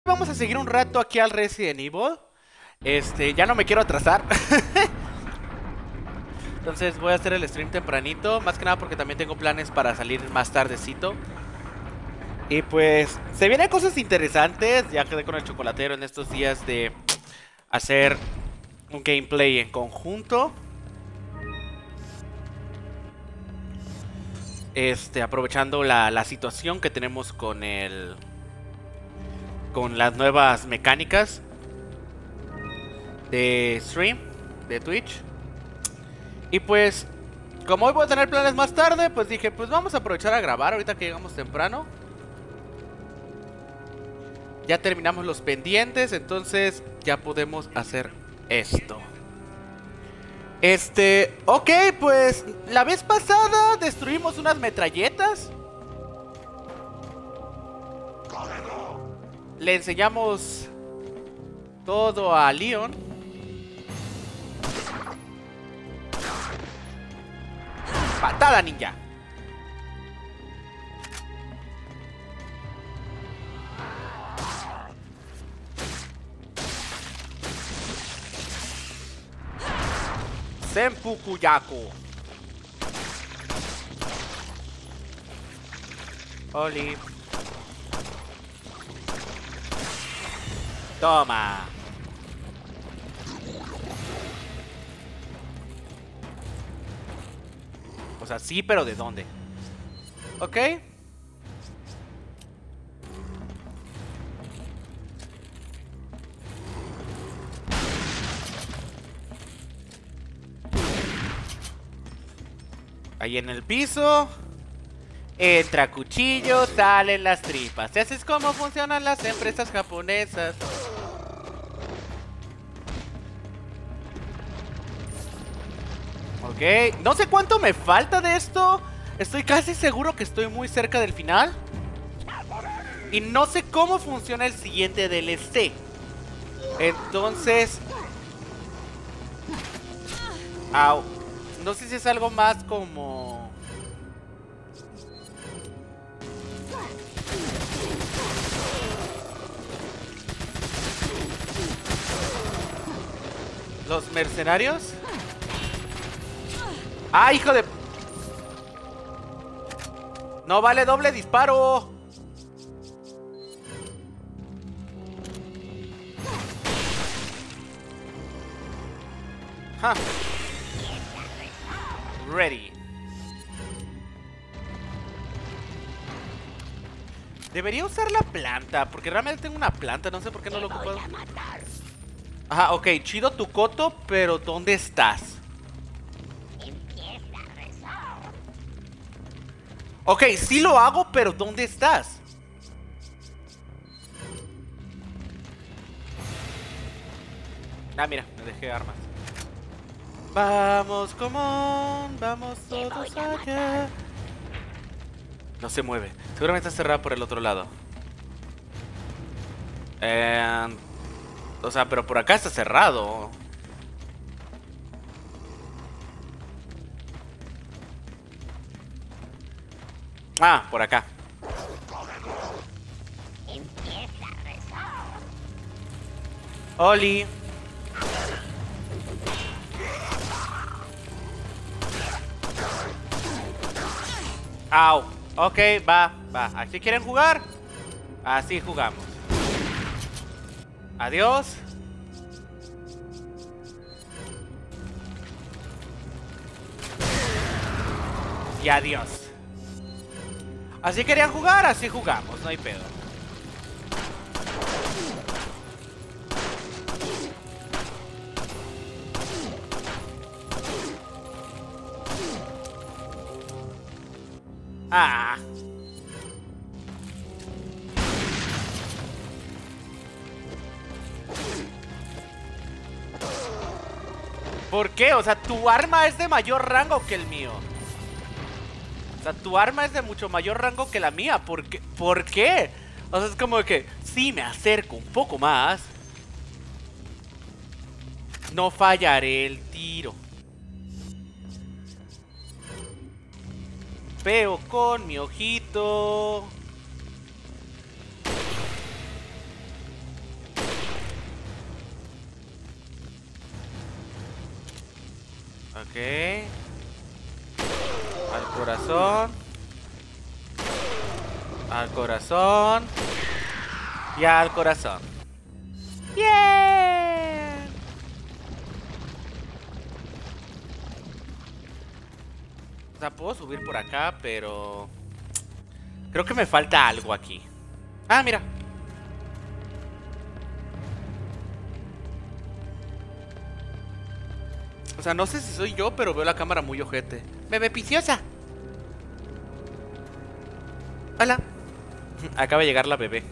Vamos a seguir un rato aquí al Resident Evil. Ya no me quiero atrasar. Entonces voy a hacer el stream tempranito. Más que nada porque también tengo planes para salir más tardecito. Y pues se vienen cosas interesantes. Ya quedé con el chocolatero en estos días de hacer un gameplay en conjunto. Aprovechando la situación que tenemos con las nuevas mecánicas de stream, de Twitch. Y pues, como hoy voy a tener planes más tarde, pues dije, pues vamos a aprovechar a grabar ahorita que llegamos temprano. Ya terminamos los pendientes, entonces ya podemos hacer esto. Ok, pues la vez pasada destruimos unas metralletas. Le enseñamos todo a Leon. Patada ninja. Senpuku Yaku. Oli. Toma. O sea, sí, pero ¿de dónde? Ok. Ahí en el piso. Entra cuchillo, salen las tripas. Así es como funcionan las empresas japonesas. Ok, no sé cuánto me falta de esto. Estoy casi seguro que estoy muy cerca del final. Y no sé cómo funciona el siguiente DLC. Entonces... Au. No sé si es algo más como... ¿Los mercenarios? ¡Ah, hijo de...! ¡No vale doble disparo! ¡Ja! Ready. Debería usar la planta, porque realmente tengo una planta, no sé por qué no lo he ocupado. Ajá, ok, chido tu coto, pero ¿dónde estás? Ok, sí lo hago, pero ¿dónde estás? Ah, mira, me dejé armas. Vamos, común, vamos todos allá. No se mueve. Seguramente está cerrada por el otro lado. O sea, pero por acá está cerrado. Ah, por acá. Oli. Au. Ok, va. ¿Así quieren jugar? Así jugamos. Adiós. Y adiós. Así querían jugar, así jugamos, no hay pedo. Ah. ¿Por qué? O sea, tu arma es de mayor rango que el mío. O sea, tu arma es de mucho mayor rango que la mía. ¿Por qué? ¿Por qué? O sea, es como que si me acerco un poco más, no fallaré el tiro. Veo con mi ojito. Ok. Al corazón. Al corazón. Y al corazón. ¡Bien! O sea, puedo subir por acá, pero... creo que me falta algo aquí. Ah, mira. O sea, no sé si soy yo, pero veo la cámara muy ojete. ¡Bebé piciosa! Hola. Acaba de llegar la bebé.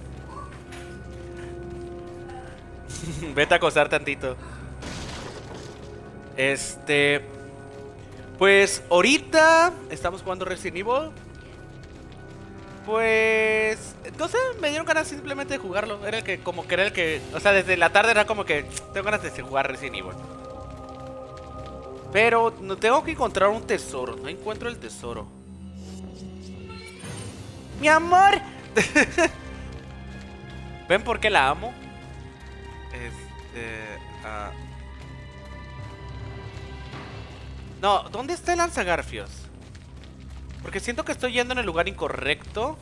Vete a acosar tantito. Pues ahorita estamos jugando Resident Evil. Pues... no sé, me dieron ganas simplemente de jugarlo. Era el que, como que era el que... o sea, desde la tarde era como que... tengo ganas de jugar Resident Evil. Pero no tengo que encontrar un tesoro. No encuentro el tesoro. ¡Mi amor! ¿Ven por qué la amo? No, ¿dónde está el lanzagarfios? Porque siento que estoy yendo en el lugar incorrecto.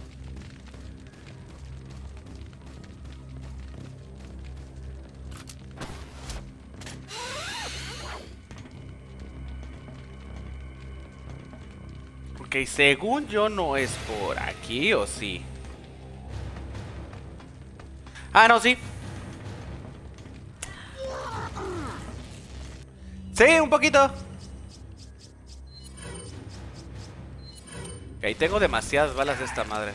Ok, según yo no es por aquí, ¿o sí? Ah, no, sí. Sí, un poquito. Ok, tengo demasiadas balas de esta madre.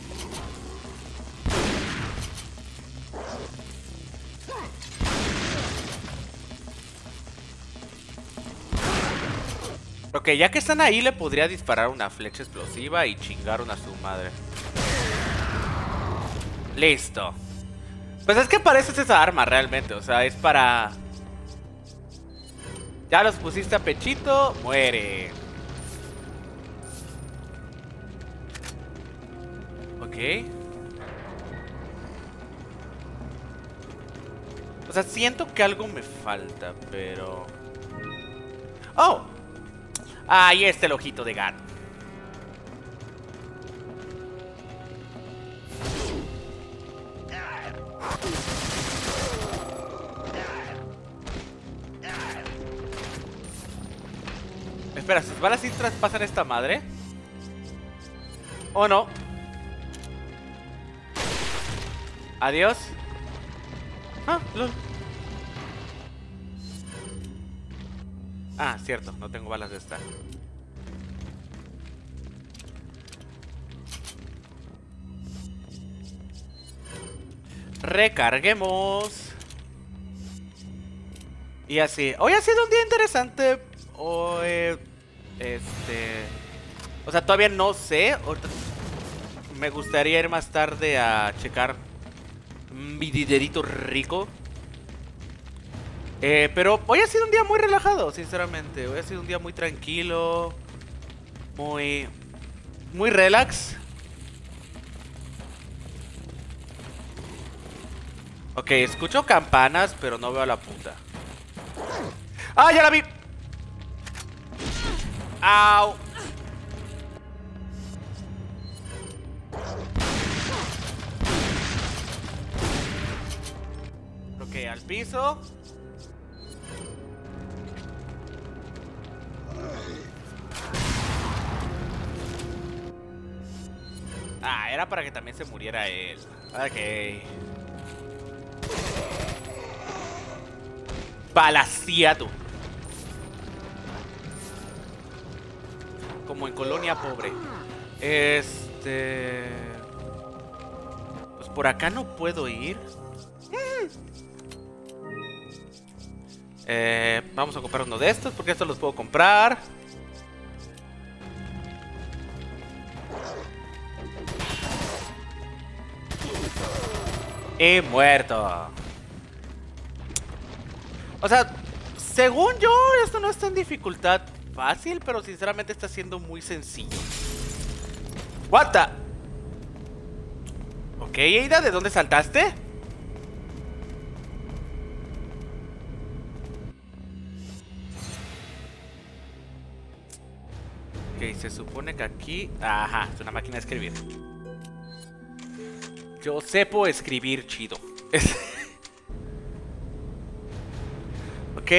Ok, ya que están ahí le podría disparar una flecha explosiva y chingaron a su madre. Listo. Pues es que pareces esa arma realmente, o sea, es para... ya los pusiste a pechito, muere. Ok. O sea, siento que algo me falta, pero... ¡oh! Ahí está el ojito de gato. Espera, ¿sus balas sí traspasan esta madre? ¿O no? Adiós. Ah, lol. Ah, cierto, no tengo balas de esta. Recarguemos. Y así. Hoy ha sido un día interesante. Hoy, o sea, todavía no sé. Me gustaría ir más tarde a checar mi dinerito rico. Pero hoy ha sido un día muy relajado, sinceramente. Hoy ha sido un día muy tranquilo. Muy relax. Ok, escucho campanas, pero no veo a la puta. ¡Ah, ya la vi! ¡Au! Ok, al piso. Ah, era para que también se muriera él. Ok. Balaciado. Como en Colonia Pobre. Pues por acá no puedo ir. Vamos a comprar uno de estos porque estos los puedo comprar. He muerto. O sea, según yo, esto no está en dificultad fácil, pero sinceramente está siendo muy sencillo. What the... ok, Ada, ¿de dónde saltaste? Ok, se supone que aquí... Ajá, es una máquina de escribir. Yo sepo escribir chido. Ok,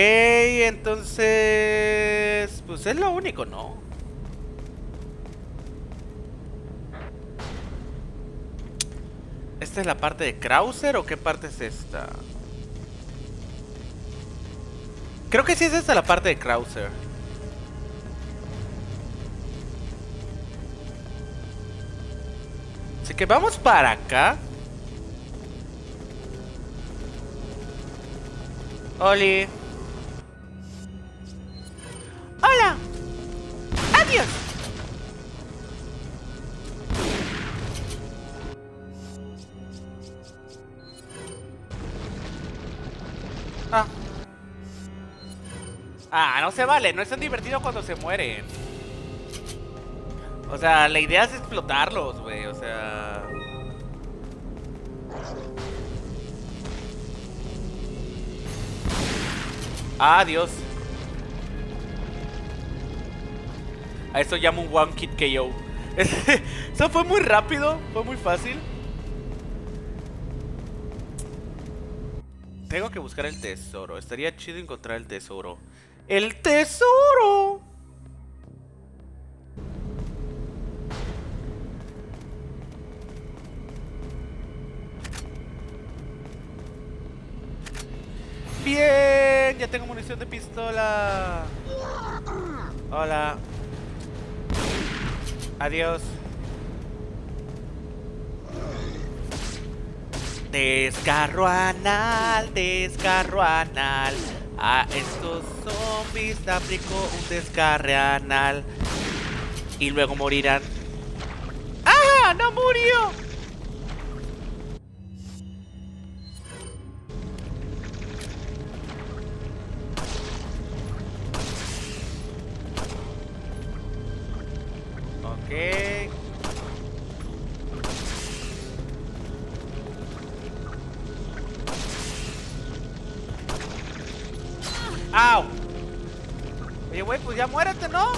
entonces... Pues es lo único, ¿no? ¿Esta es la parte de Krauser o qué parte es esta? Creo que sí es esta la parte de Krauser. Así que vamos para acá. Oli. Hola. Adiós. Ah. Ah, no se vale. No es tan divertido cuando se mueren. O sea, la idea es explotarlos, güey. O sea... Ah, Dios. A eso llamo un One Kid KO. Eso fue muy rápido. Fue muy fácil. Tengo que buscar el tesoro. Estaría chido encontrar el tesoro. ¡El tesoro! Bien, ya tengo munición de pistola. Hola. Adiós. Desgarro anal, desgarro anal. A estos zombies aplico un desgarre anal. Y luego morirán. ¡Ah! ¡No murió! Ok. ¡Au! Oye, güey, pues ya muérete, ¿no?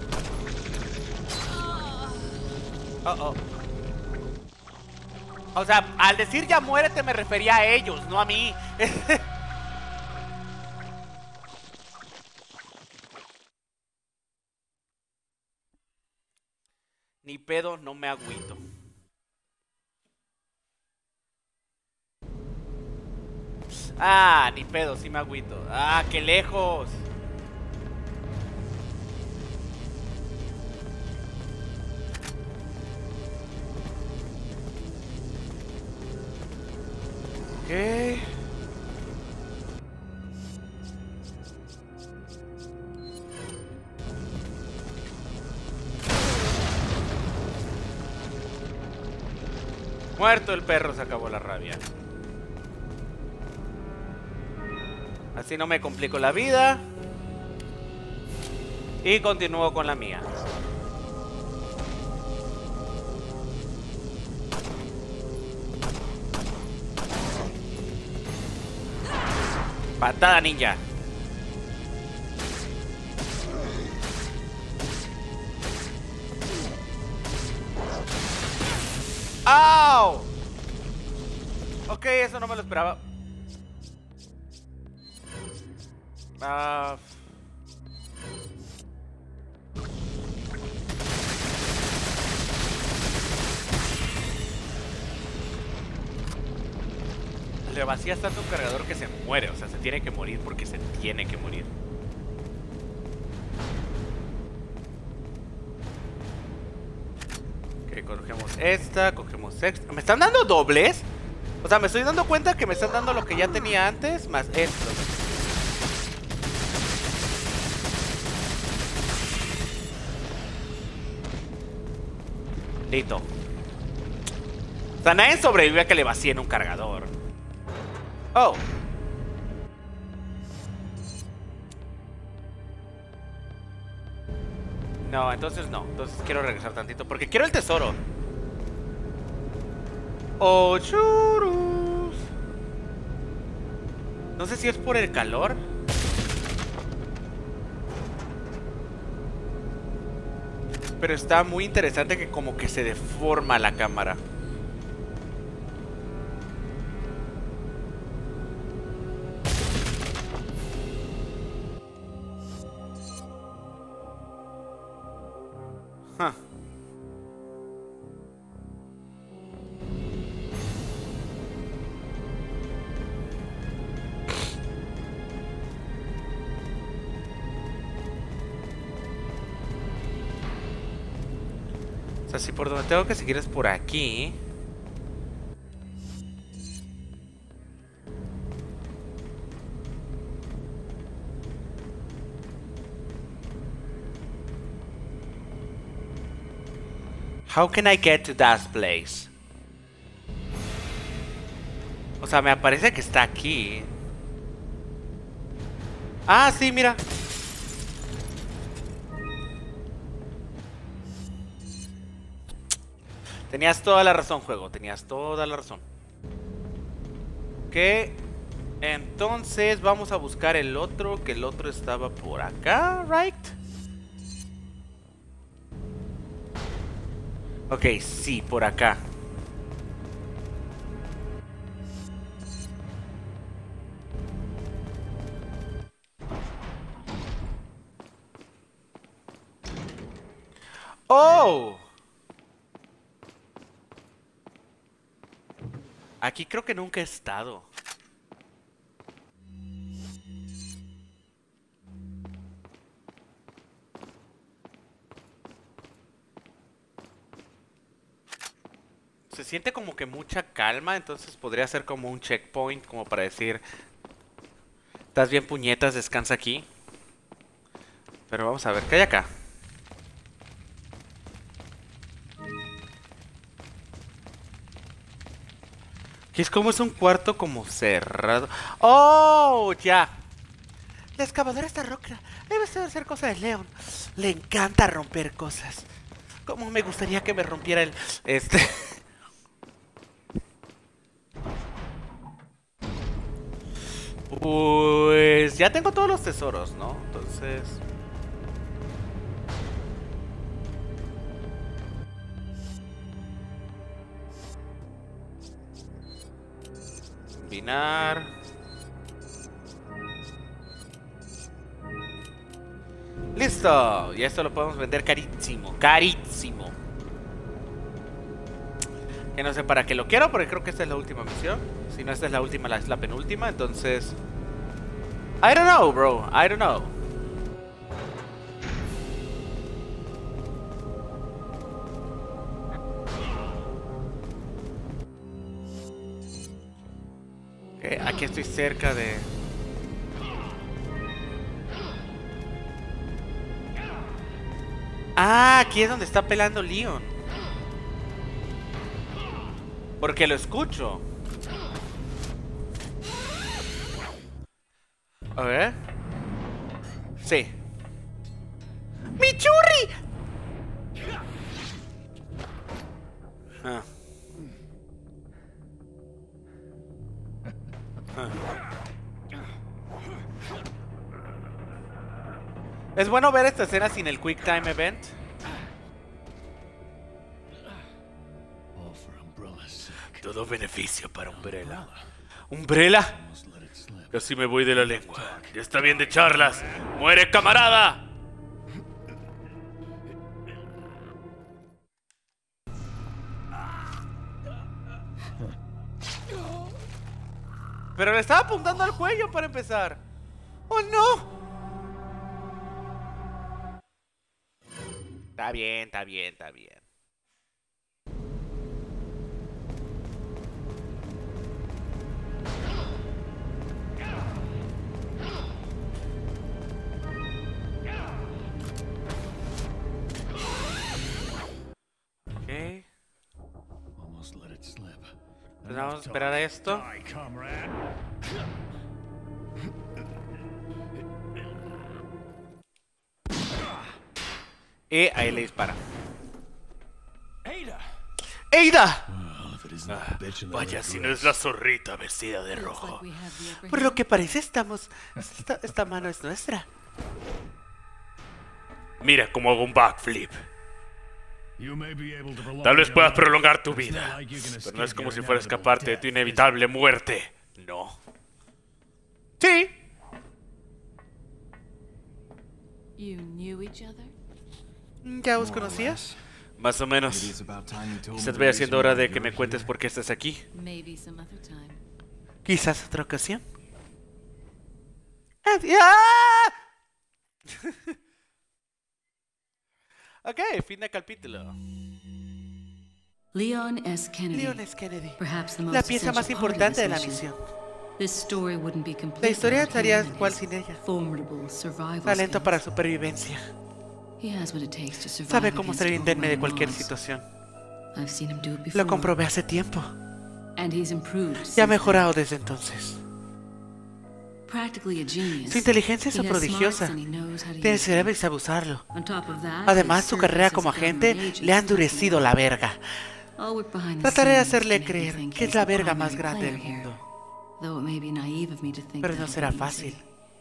Oh. O sea, al decir ya muérete me refería a ellos, no a mí. Ni pedo, no me agüito. Ah, ni pedo, sí me agüito. Ah, qué lejos. Ok. Muerto el perro, se acabó la rabia. Así no me complico la vida. Y continúo con la mía. Patada ninja. ¡Au! Ok, eso no me lo esperaba. Ah... Le vacías tanto un cargador que se muere. O sea, se tiene que morir porque se tiene que morir. Ok, cogemos esta, cogemos esta. ¿Me están dando dobles? O sea, me estoy dando cuenta que me están dando lo que ya tenía antes, más esto. Listo. O sea, nadie sobrevive a que le vacíen un cargador. Oh. No, entonces no. Entonces quiero regresar tantito porque quiero el tesoro. Oh, churus. No sé si es por el calor. Pero está muy interesante que como que se deforma la cámara. Huh. O sea, si por donde tengo que seguir es por aquí. How can I get to that place? O sea, me aparece que está aquí. Ah, sí, mira. Tenías toda la razón, juego. Tenías toda la razón. Ok. Entonces vamos a buscar el otro. Que el otro estaba por acá, ¿right? Ok, sí, por acá. ¡Oh! Aquí creo que nunca he estado. Se siente como que mucha calma, entonces podría ser como un checkpoint, como para decir, estás bien puñetas, descansa aquí. Pero vamos a ver, ¿qué hay acá? Que es como es un cuarto como cerrado. ¡Oh! Ya. La excavadora está roca. Debe ser cosa de Leon. Le encanta romper cosas. Como me gustaría que me rompiera el... Pues ya tengo todos los tesoros, ¿no? Entonces... combinar. ¡Listo! Y esto lo podemos vender carísimo. ¡Carísimo! Que no sé para qué lo quiero, porque creo que esta es la última misión. Si no, esta es la última, es la penúltima, entonces... I don't know, bro. I don't know. Okay, aquí estoy cerca de... Ah, aquí es donde está pelando Leon. Porque lo escucho. A ver. Sí. ¡Mi churri! Ah. Ah. Es bueno ver esta escena sin el Quick Time Event. Todo beneficio para Umbrella. ¿Umbrella? Casi me voy de la lengua. Ya está bien de charlas. ¡Muere, camarada! Pero le estaba apuntando al cuello para empezar. ¡Oh, no! Está bien, está bien, está bien. Ok. Pues vamos a esperar a esto. Y ahí le dispara. ¡Eida! Ah, vaya, si no es la zorrita vestida de rojo. Por lo que parece esta mano es nuestra. Mira cómo hago un backflip. Tal vez puedas prolongar tu vida, pero no es como si fuera a escaparte de tu inevitable muerte. No. Sí. ¿Ya os conocías? Más o menos. Quizás vaya siendo hora de que me cuentes por qué estás aquí. Quizás otra ocasión. ¡Adiós! Ok, fin de capítulo. Leon S. Kennedy. Leon S. Kennedy. La pieza más importante de la misión. La historia estaría igual sin ella. Talento para supervivencia. Sabe cómo salir indemne de cualquier situación. Lo comprobé hace tiempo. Y ha mejorado desde entonces. Su inteligencia es prodigiosa. Tiene cerebro y sabe usarlo. Además, su carrera como agente le ha endurecido la verga. Trataré de hacerle creer que es la verga más grande del mundo. Pero no será fácil.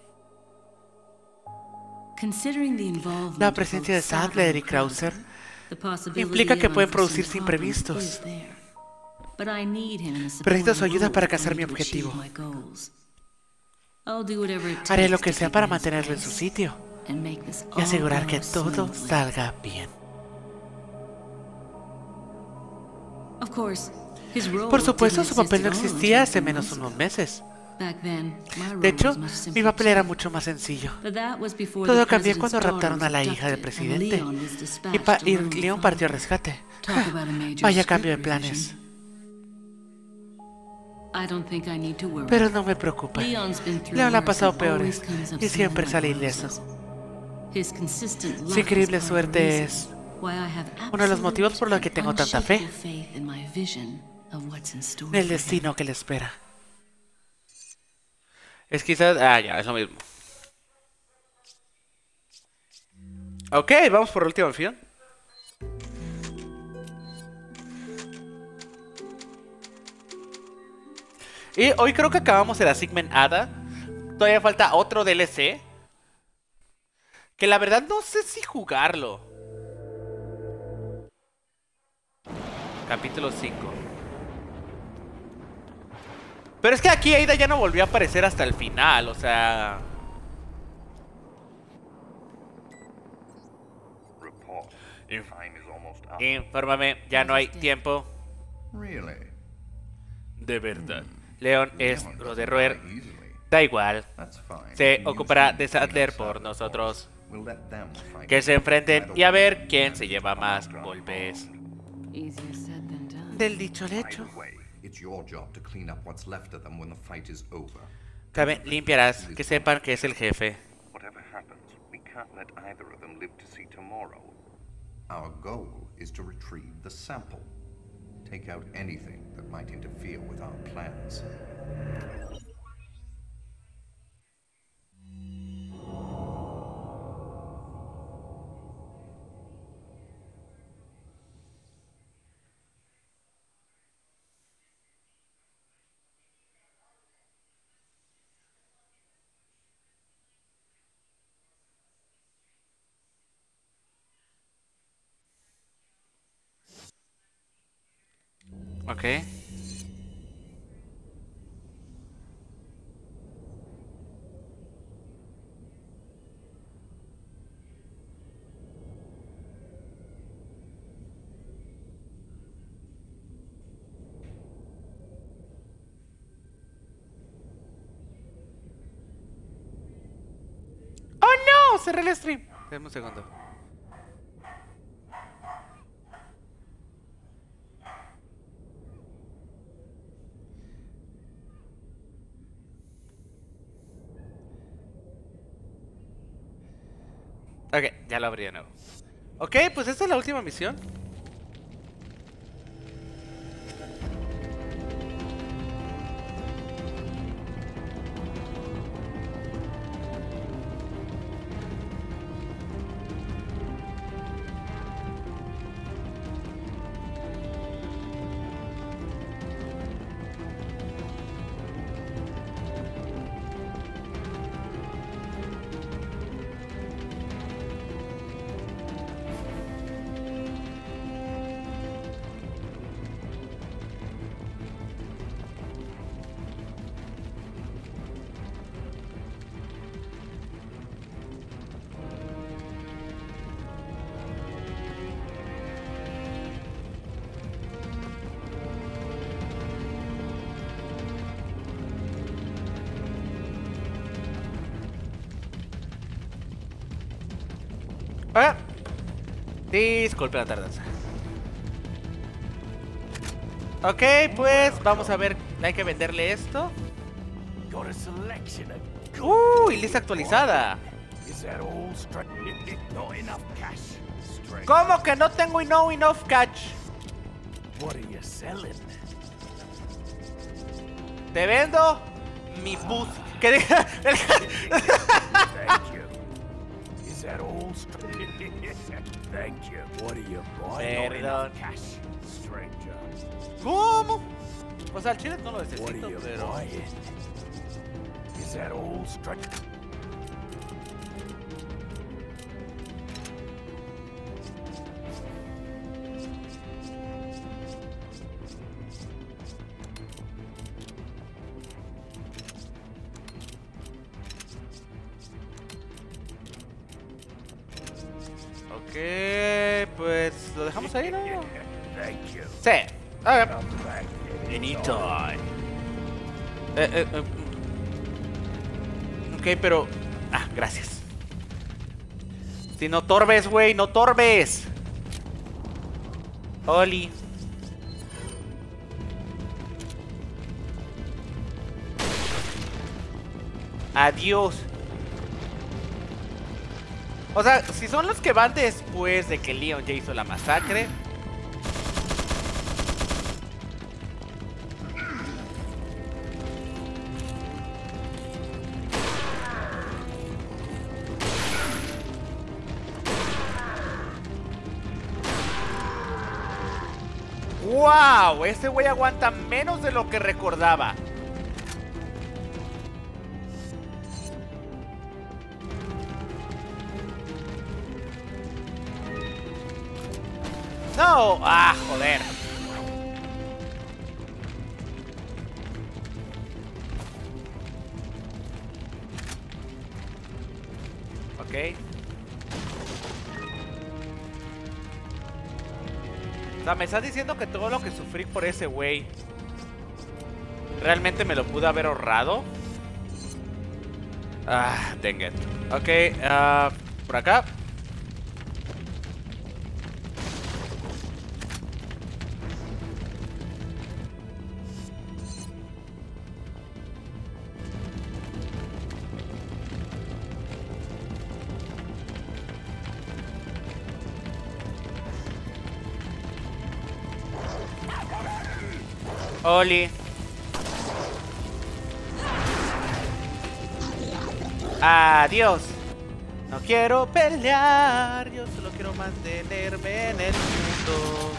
La presencia de Sadler y Krauser implica que pueden producirse imprevistos. Pero necesito su ayuda para alcanzar mi objetivo. Haré lo que sea para mantenerlo en su sitio y asegurar que todo salga bien. Por supuesto, su papel no existía hace menos unos meses. De hecho, mi papel era mucho más sencillo. Todo cambió cuando raptaron a la hija del presidente y Leon partió al rescate. Vaya cambio de planes. Pero no me preocupa. Leon ha pasado peores y siempre sale ileso. Su increíble suerte es uno de los motivos por los que tengo tanta fe en el destino que le espera. Es quizás... ya, es lo mismo. Ok, vamos por la última misión. Y hoy creo que acabamos el Assignment Ada. Todavía falta otro DLC. Que la verdad no sé si jugarlo. Capítulo 5. Pero es que aquí Ada ya no volvió a aparecer hasta el final, o sea... Infórmame, ya no hay tiempo. De verdad. Leon es lo de roer. Da igual. Se ocupará de Sadler por nosotros. Que se enfrenten y a ver quién se lleva más golpes. Del dicho al hecho. También limpiarás, que sepan que es el jefe. Our goal is to retrieve the sample. Take out anything that might interfere with our plans. Ok. ¡Oh no! Cerré el stream. Dame un segundo. Ok, ya lo abrí de nuevo. Ok, pues esta es la última misión. Ah, disculpe la tardanza. Ok, pues vamos a ver. Hay que venderle esto. Y lista actualizada. ¿Cómo que no tengo enough cash? Te vendo mi bus. ¿Qué diga? Perdón. ¿Cómo? O sea, el chile no lo necesito, pero... Ok, pues lo dejamos ahí, ¿no? Sí. A ver. Anytime. Ok, pero... Ah, gracias. Si no torbes, güey, no torbes. Oli. Adiós. O sea, si son los que van después de que Leon ya hizo la masacre. ¡Wow! Este güey aguanta menos de lo que recordaba. No, ah, joder. Ok. O sea, me estás diciendo que todo lo que sufrí por ese güey realmente me lo pude haber ahorrado. Ah, dang it. Ok, por acá. Oli. Adiós. No quiero pelear, yo solo quiero mantenerme en el mundo.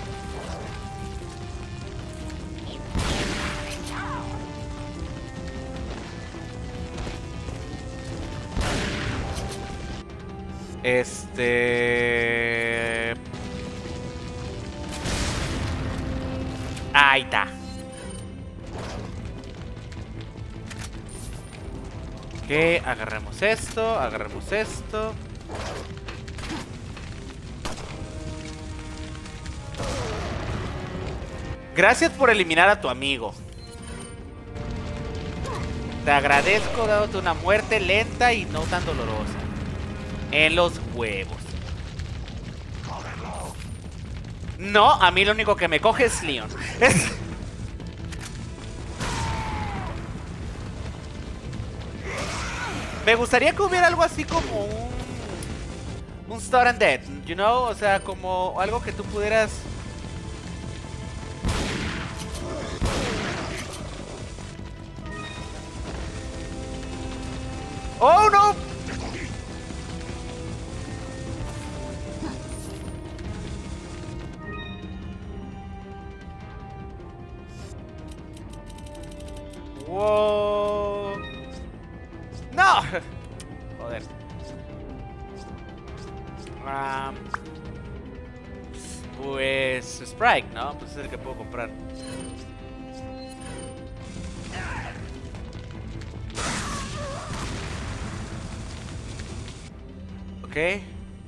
Ahí está. Ok, agarremos esto, agarremos esto. Gracias por eliminar a tu amigo. Te agradezco dándote una muerte lenta y no tan dolorosa. En los huevos. No, a mí lo único que me coge es Leon. Me gustaría que hubiera algo así como un Start and Dead, you know? O sea, como algo que tú pudieras... ¡Oh, no! ¡Wow! ¡No! Joder. Pues... Sprite, ¿no? Pues es el que puedo comprar. Ok.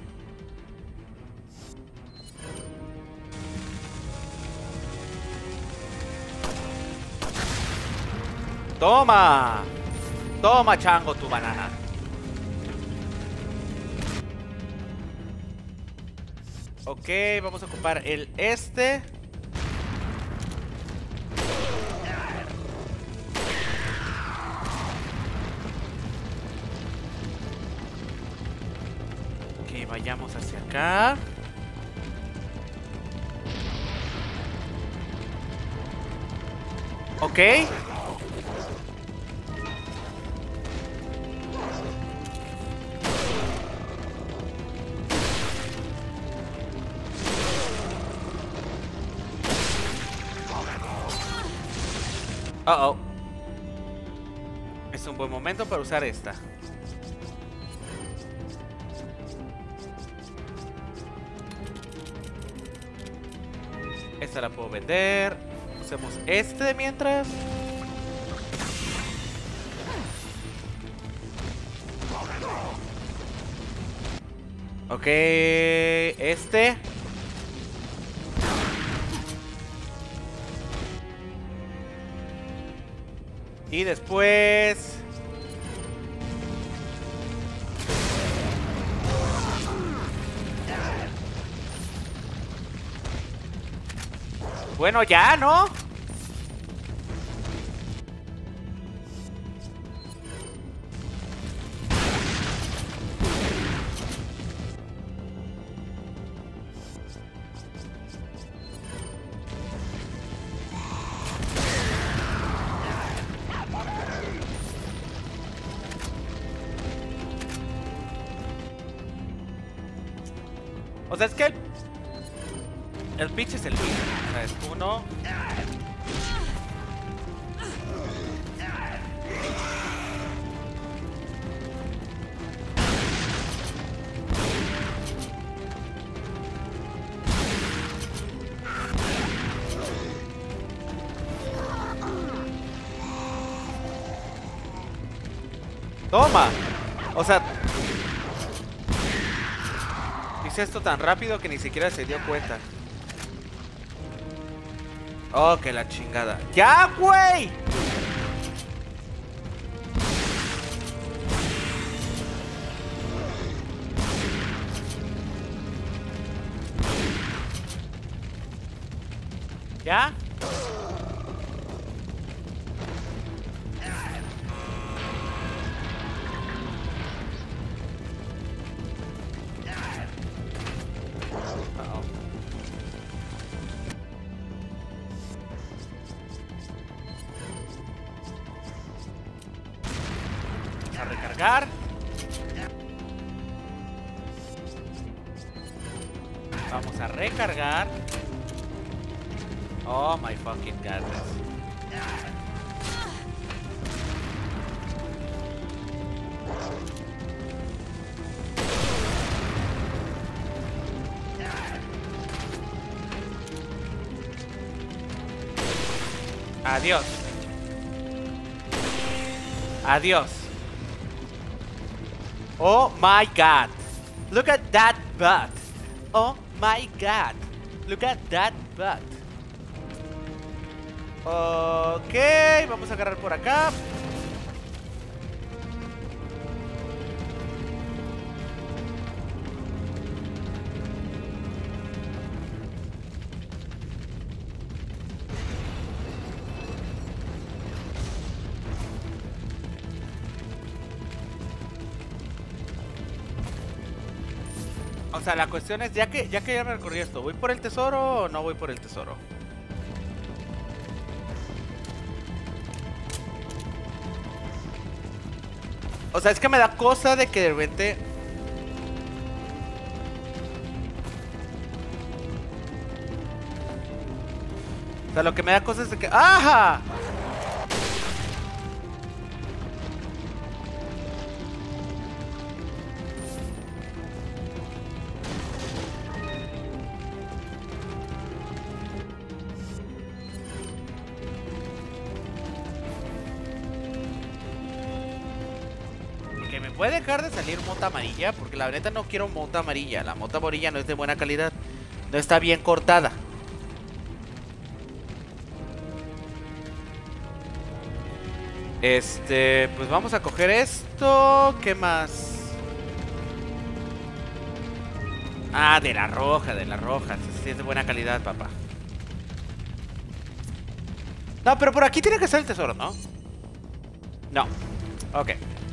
Toma. Toma, chango, tu banana. Ok, vamos a ocupar el este. Ok, vayamos hacia acá. Ok. Uh-oh. Es un buen momento para usar esta. Esta la puedo vender. Usemos este mientras. Ok, este. Y después... Bueno, ya, ¿no? O sea, es que el pitch es el mismo. O sea, es uno. Toma. O sea, hice esto tan rápido que ni siquiera se dio cuenta. Oh, que la chingada. ¡Ya, güey! ¿Ya? A recargar. Vamos a recargar. Oh my fucking goodness. Adiós. Adiós. Oh my god. Look at that butt. Oh my god. Look at that butt. Ok, vamos a agarrar por acá. O sea, la cuestión es, ya que ya me recorrí esto, ¿voy por el tesoro o no voy por el tesoro? O sea, es que me da cosa de que de repente... O sea, lo que me da cosa es de que... ¡Ajá! ¿Puede dejar de salir mota amarilla? Porque la neta no quiero mota amarilla. La mota amarilla no es de buena calidad. No está bien cortada. Pues vamos a coger esto. ¿Qué más? Ah, de la roja, de la roja. Sí, es de buena calidad, papá. No, pero por aquí tiene que estar el tesoro, ¿no? No. Ok.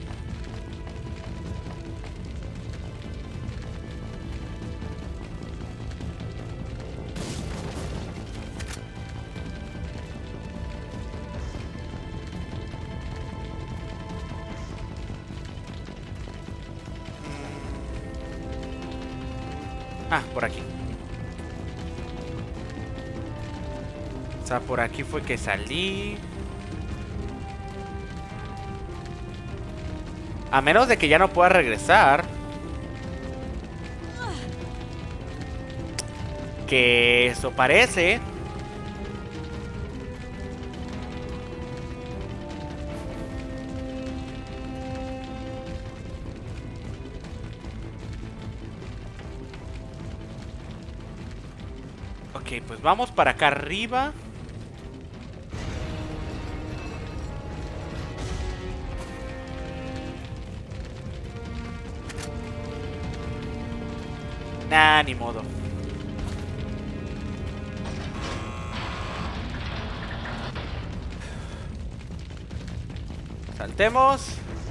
Ah, por aquí. O sea, por aquí fue que salí. A menos de que ya no pueda regresar. Que eso parece. Ok, pues vamos para acá arriba. Nah, ni modo. Saltemos.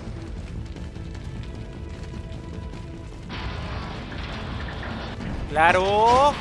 Claro.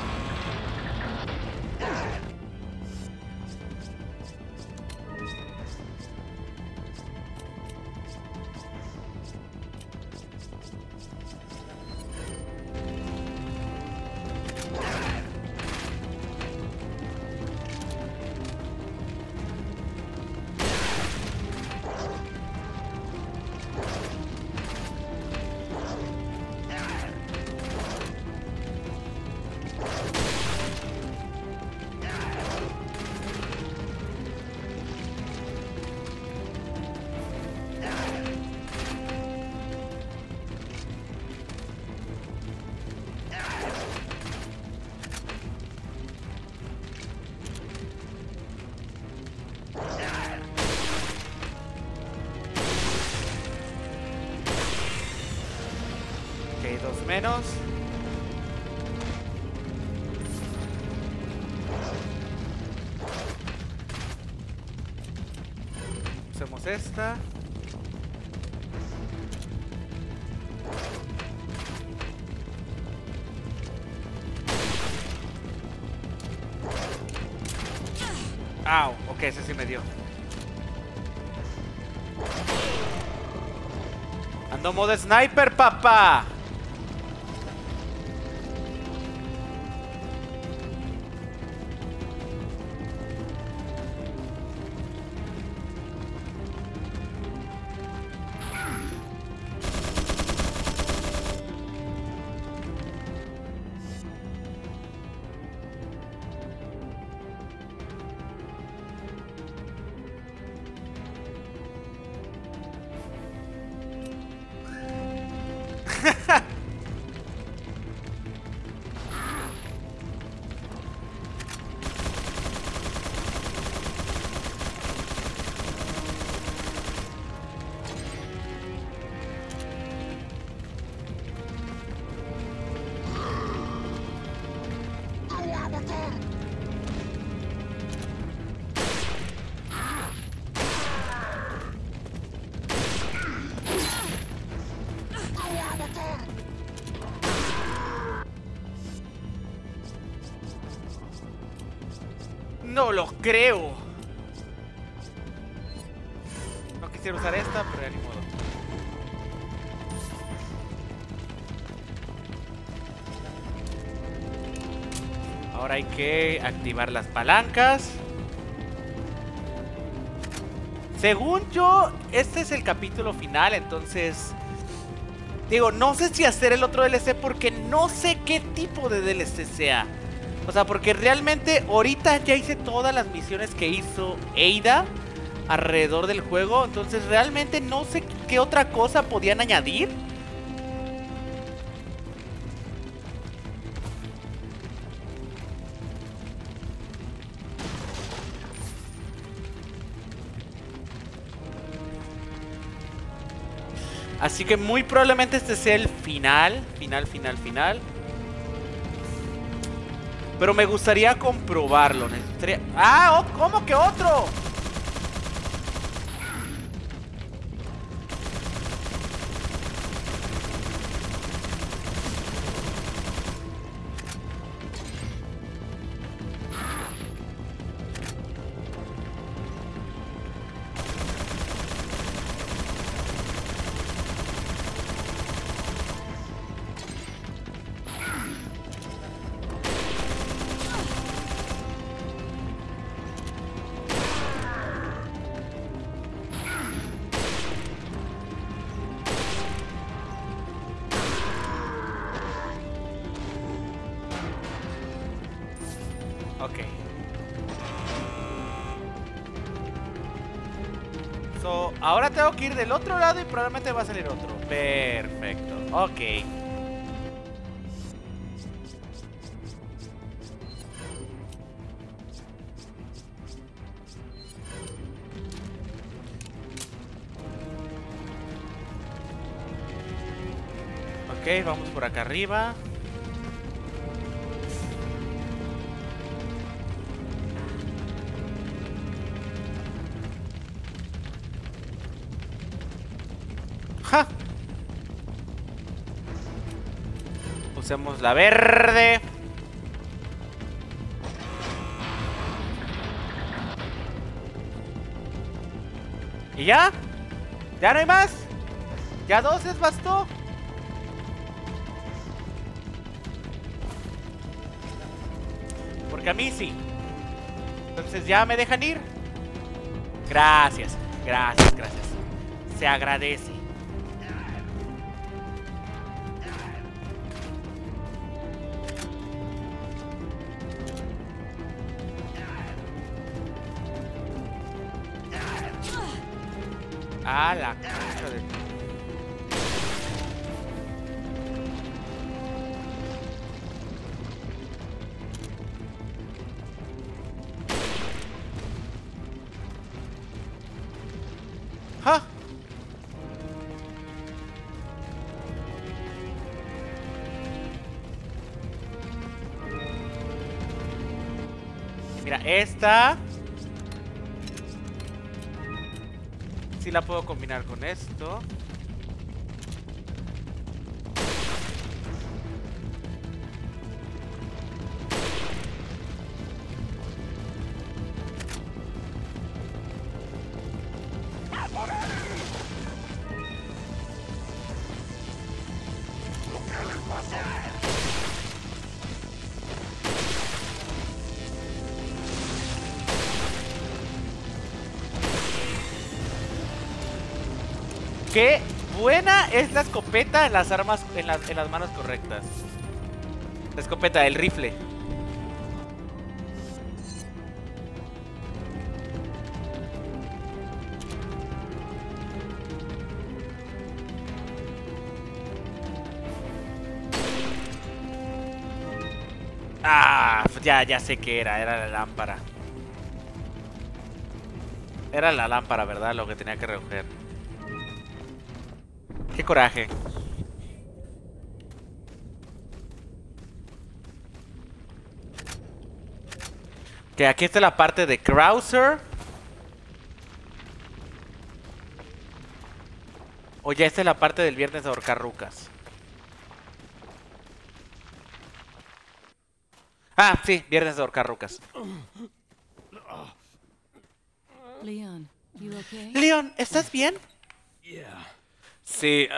Ok, dos menos. Hacemos esta. Au, ok, ese sí me dio. Ando modo sniper, papá. No lo creo. No quisiera usar esta, pero ya ni modo. Ahora hay que activar las palancas. Según yo, este es el capítulo final, entonces... Digo, no sé si hacer el otro DLC porque no sé qué tipo de DLC sea. O sea, porque realmente ahorita ya hice todas las misiones que hizo Ada alrededor del juego. Entonces realmente no sé qué otra cosa podían añadir. Así que muy probablemente este sea el final. Final. Pero me gustaría comprobarlo. ¡Ah! ¿Cómo que otro? Ok. Ahora tengo que ir del otro lado y probablemente va a salir otro. Perfecto. Ok. Ok, vamos por acá arriba. ¡Ja! Usemos la verde. ¿Y ya? ¿Ya no hay más? ¿Ya 2 les bastó? Porque a mí sí. Entonces ya me dejan ir. Gracias, gracias, gracias. Se agradece. Ah, la concha de... ¡Ja! Mira, esta... sí la puedo combinar con esto. Qué buena es la escopeta en las armas, en las manos correctas. La escopeta, el rifle. Ah, ya sé qué era la lámpara. Era la lámpara, ¿verdad? Lo que tenía que recoger. Qué coraje. Que aquí está la parte de Krauser. O ya esta es la parte del viernes de ahorcar rucas. Ah, sí, viernes de ahorcar rucas. Leon, you okay? Leon, ¿estás bien? Yeah. Sí.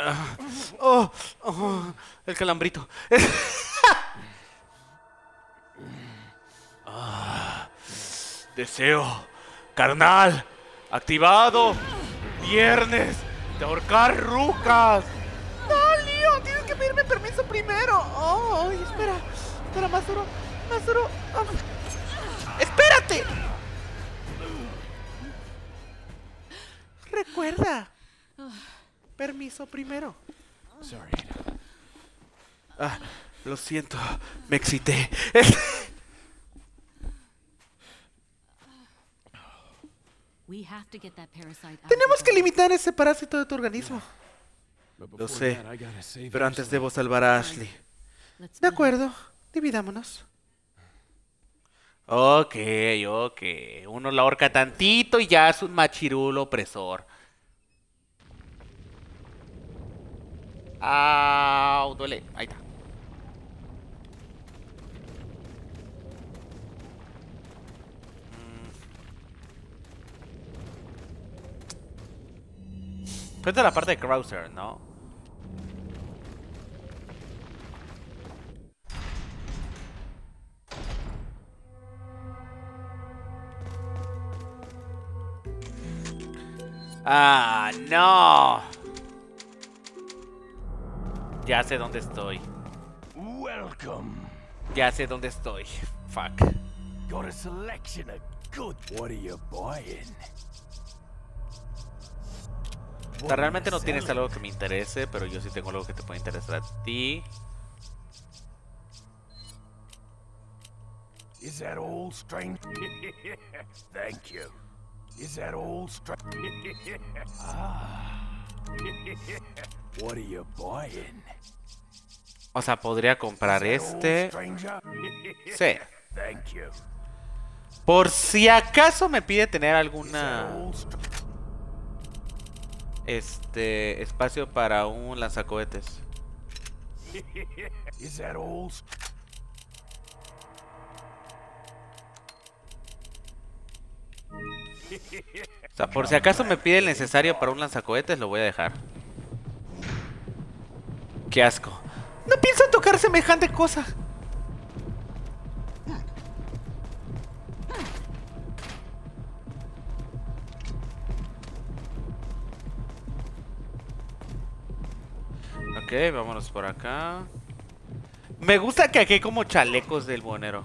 El calambrito. Deseo carnal activado. Viernes de ahorcar rucas. No, Leon, tienes que pedirme permiso primero. Oh, espera. Espera, más duro. Más duro. ¡Espérate! Recuerda. Permiso primero. Sorry. Ah, lo siento. Me excité. We have to get that parasite out Tenemos of que the limitar ese parásito de tu organismo. But Lo before sé, that, I gotta save pero antes Ashley. debo salvar a Ashley. Let's De go. acuerdo, dividámonos. Ok, ok. Uno la ahorca tantito y ya es un machirulo opresor. ¡Au! Duele. Ahí está. Esta es la parte de Krauser, ¿no? ¡Ah, no! Ya sé dónde estoy. Welcome. Ya sé dónde estoy. Fuck. Got a selection of good. What are you buying? O sea, realmente no tienes algo que me interese, pero yo sí tengo algo que te puede interesar a ti. Is that all, strange? Thank you. Is that all, strange? What are you buying? O sea, podría comprar este. Sí. Thank you. Por si acaso me pide tener alguna espacio para un lanzacohetes. Is that all? O sea, por si acaso me pide el necesario para un lanzacohetes, lo voy a dejar. Qué asco. No pienso tocar semejante cosa. Ok, vámonos por acá. Me gusta que aquí hay como chalecos del buhonero.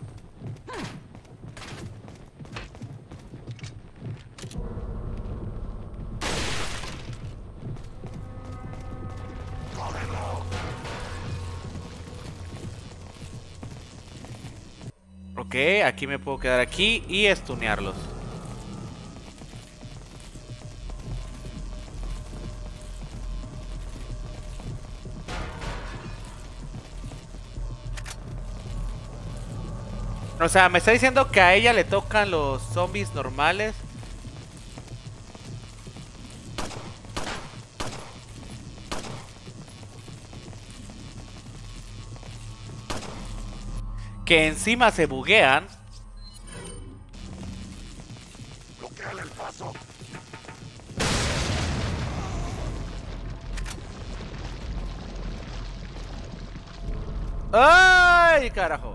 Ok, aquí me puedo quedar aquí y stunearlos. O sea, me está diciendo que a ella le tocan los zombies normales. Que encima se buguean. Bloqueale el paso. ¡Ay, carajo!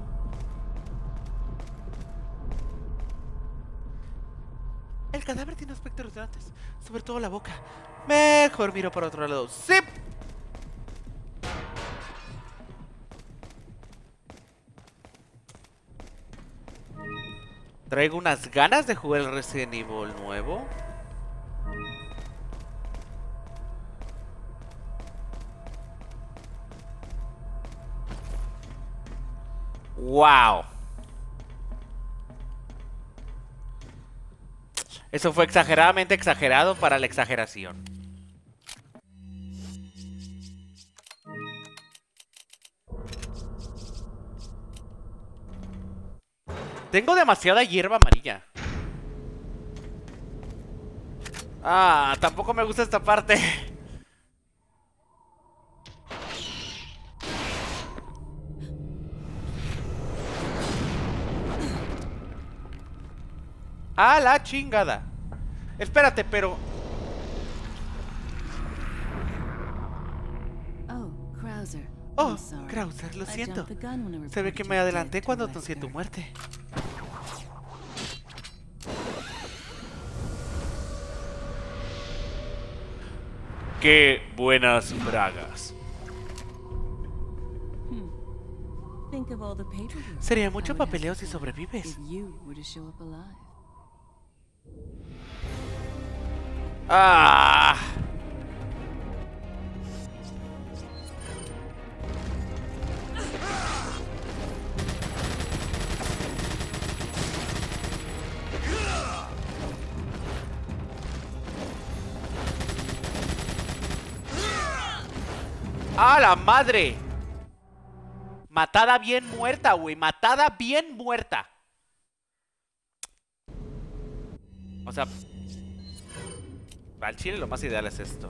El cadáver tiene aspectos retantes, sobre todo la boca. Mejor miro para otro lado. ¡Sí! Traigo unas ganas de jugar el Resident Evil nuevo. ¡Wow! Eso fue exageradamente exagerado para la exageración. Tengo demasiada hierba amarilla. Ah, tampoco me gusta esta parte. ¡A la chingada! Espérate, pero... Oh, Krauser. Oh, I'm sorry. Krauser, lo I siento. jumped the gun when I Se ve que reported me your adelanté death to cuando anuncié tu Wesker. muerte. ¡Qué buenas bragas! Think of all the paperwork Sería I mucho would have papeleo to si fill sobrevives. if you were to show up alive. ¡Ah! ¡A la madre! Matada bien muerta, güey. Matada bien muerta. O sea, al chile lo más ideal es esto.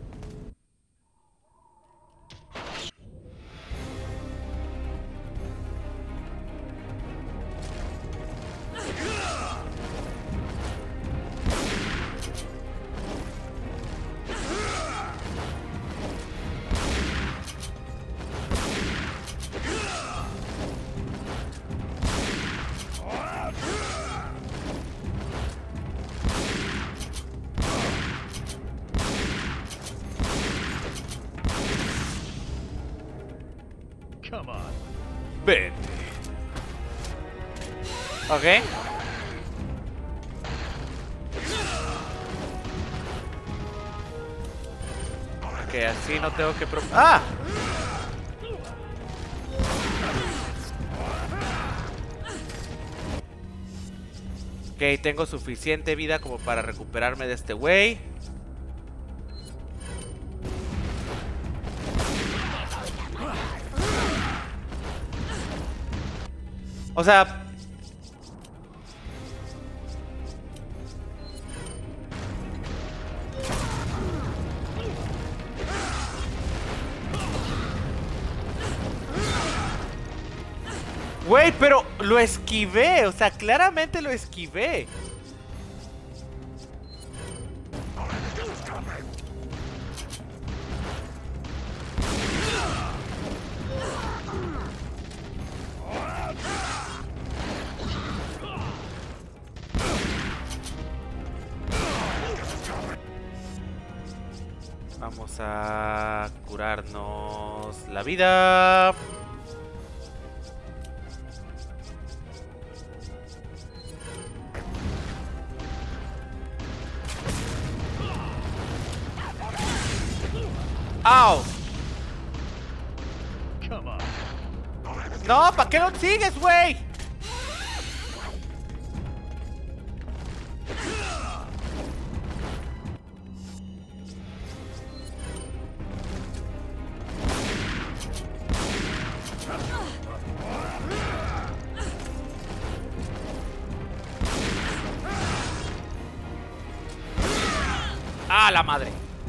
Come on. Vete. Ok. Ok, así no tengo que... ¡Ah! Ok, tengo suficiente vida como para recuperarme de este güey. O sea... Güey, pero lo esquivé. O sea, claramente lo esquivé. Vamos a curarnos la vida. ¡Au! Come on. No, ¿para qué lo sigues, güey? ¡Ah, la madre!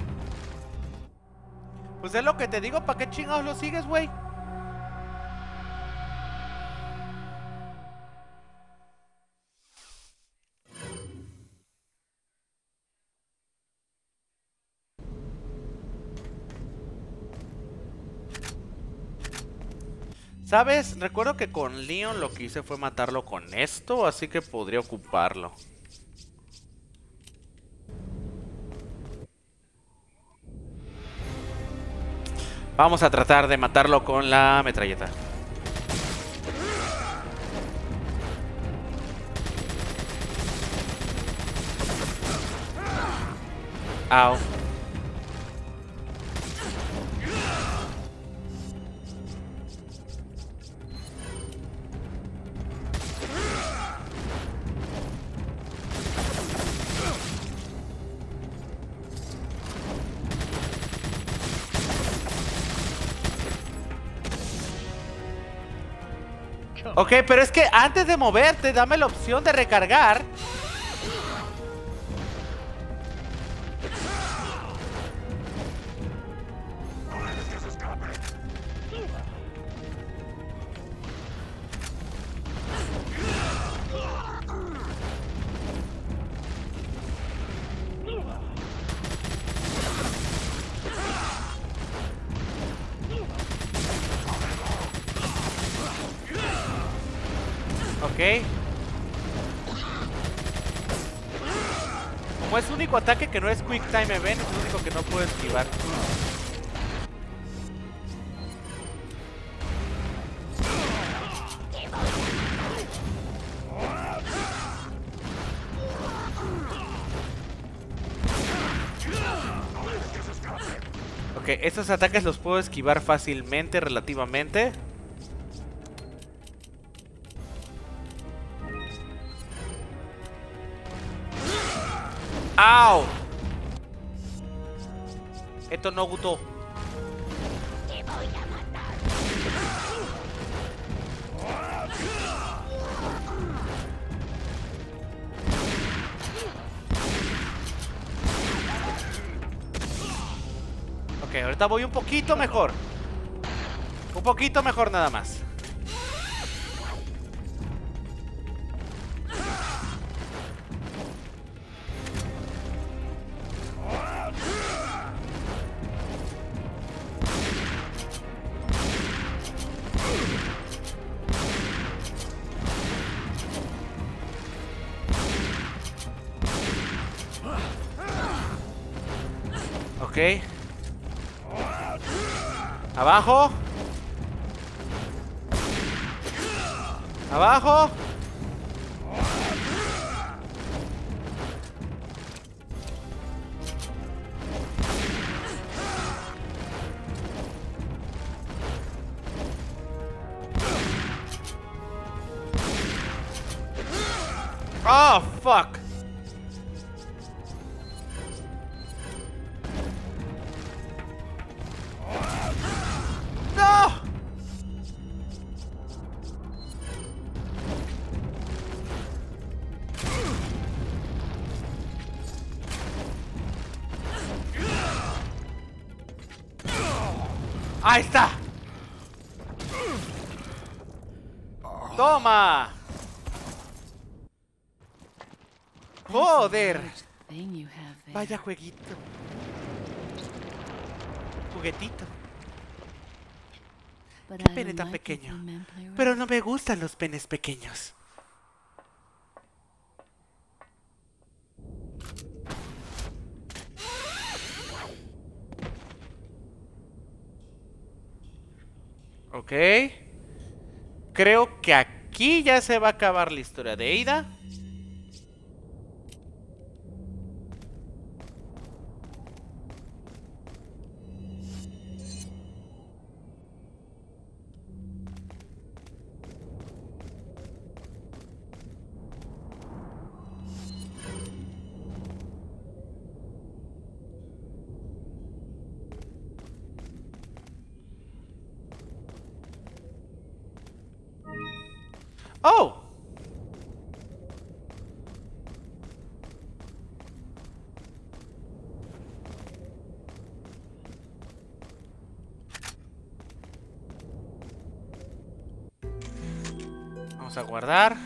Pues es lo que te digo, ¿para qué chingados lo sigues, güey? ¿Sabes? Recuerdo que con Leon lo que hice fue matarlo con esto, así que podría ocuparlo. Vamos a tratar de matarlo con la metralleta. Au. Ok, pero es que antes de moverte, dame la opción de recargar. Ok. Como es el único ataque que no es Quick Time Event, es el único que no puedo esquivar. Ok, estos ataques los puedo esquivar fácilmente, relativamente. ¡Au! Esto no gustó. Te voy a matar. Ok, ahorita voy un poquito mejor. Un poquito mejor nada más. Ok. Abajo. Abajo. Oh, fuck. No. Ahí está. Toma. Joder. Thing you have there. Vaya jueguito. Juguetito. But Qué I pene don't tan like it pequeño. when men play rough. Pero no me gustan los penes pequeños. Ok. Creo que aquí ya se va a acabar la historia de Ada. ¡Oh! Vamos a guardar.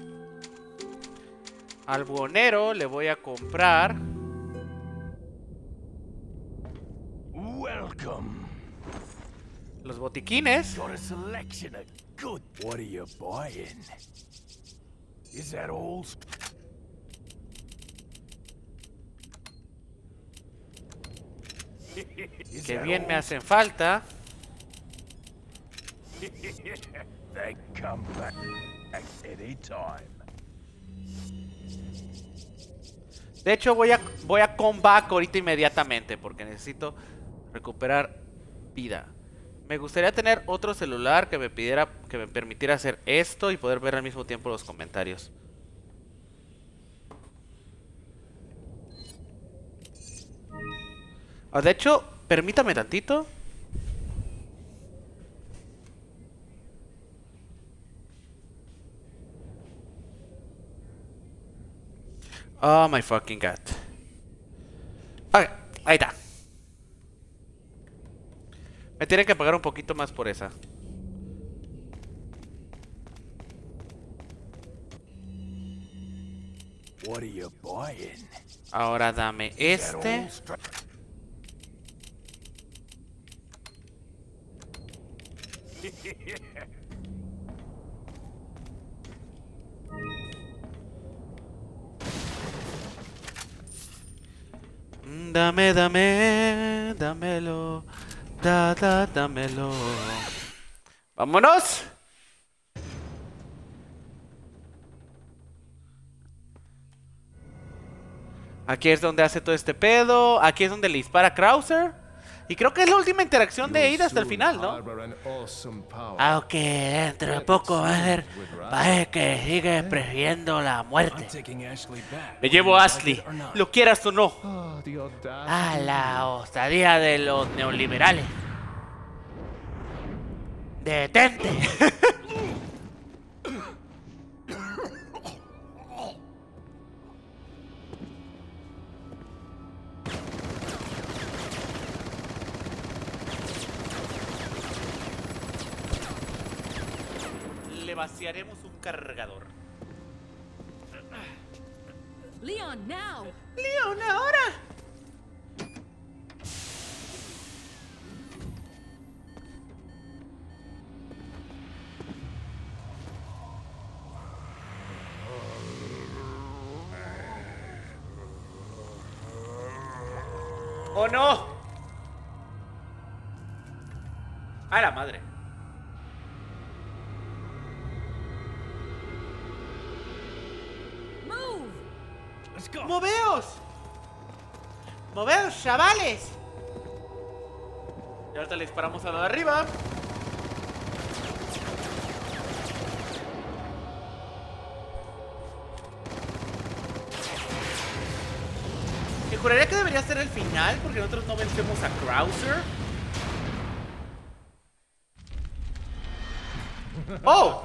Al buhonero le voy a comprar. Welcome. Los botiquines. Got a selection of good. What are you buying? Is that all? Que bien me hacen falta. They come back anytime. De hecho voy a comeback ahorita inmediatamente porque necesito recuperar vida. Me gustaría tener otro celular que me permitiera hacer esto y poder ver al mismo tiempo los comentarios. De hecho, permítame tantito. Oh my fucking god. Ok, ahí está. Me tienen que pagar un poquito más por esa. What are you buying? Ahora dame Is that este. all stra- Dámelo. Dámelo. ¡Vámonos! Aquí es donde hace todo este pedo. Aquí es donde le dispara a Krauser. Y creo que es la última interacción de Ada hasta el final, ¿no? Aunque dentro de poco va a ser que sigue prefiriendo la muerte. Me llevo a Ashley, lo quieras o no. A la osadía de los neoliberales. ¡Detente! le vaciaremos un cargador. Leon, now! ¡Leon, ahora! ¡Oh, no! ¡A la madre! Move! Let's go. ¡Moveos! ¡Moveos, chavales! Y ahorita le disparamos a lo de arriba. Que juraría que debería ser el final, porque nosotros no vencemos a Krauser. ¡Oh!